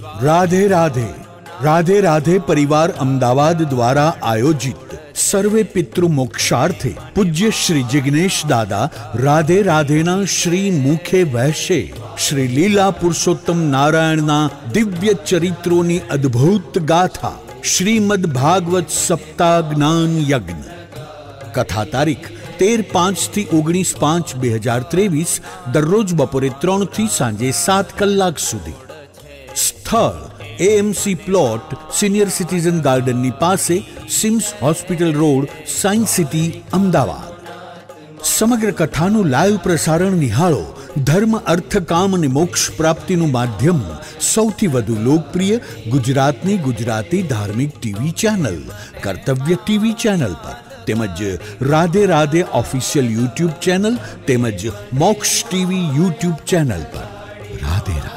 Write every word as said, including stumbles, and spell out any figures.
राधे राधे राधे राधे परिवार अमदावाद द्वारा आयोजित सर्वे पितृ मोक्षार्थे पूज्य श्री जिग्नेश दादा राधे राधेना श्री मुखे वहशे श्री लीला पुरुषोत्तम नारायणना दिव्य चरित्रोनी अद्भुत गाथा श्रीमद भागवत सप्ताह ज्ञान यज्ञ कथा तारीख तेर पांच थी ओगनीस पांच बे हजार त्रेवीस दररोज बपोरे त्रण थी सांजे सात कलाक सुधी। स्थળ AMC plot senior citizen garden नी पासे SIMS hospital road science city Amdavad. समग्र कथानु लाइव प्रसारण निहाळो धर्म अर्थ काम અને મોક્ષ પ્રાપ્તિનું માધ્યમ સૌથી વધુ લોકપ્રિય ગુજરાતની ગુજરાતી ધાર્મિક TV channel Kartavya TV channel પર તેમજ Radhe Radhe official YouTube channel તેમજ મોક્ષ ટીવી યુટ્યુબ ચેનલ પર રાધે રાધે।